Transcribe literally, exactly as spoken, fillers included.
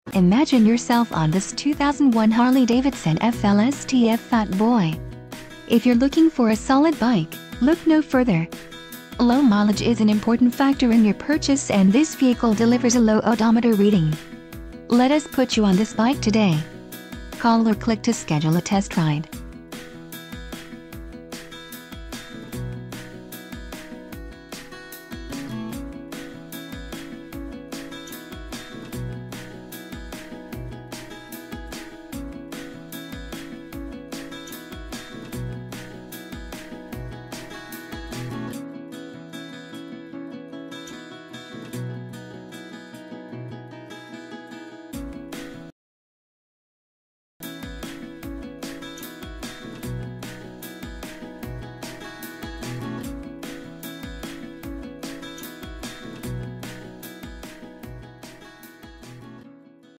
Imagine yourself on this two thousand one Harley-Davidson F L S T F Fat Boy. If you're looking for a solid bike, look no further. Low mileage is an important factor in your purchase, and this vehicle delivers a low odometer reading. Let us put you on this bike today. Call or click to schedule a test ride.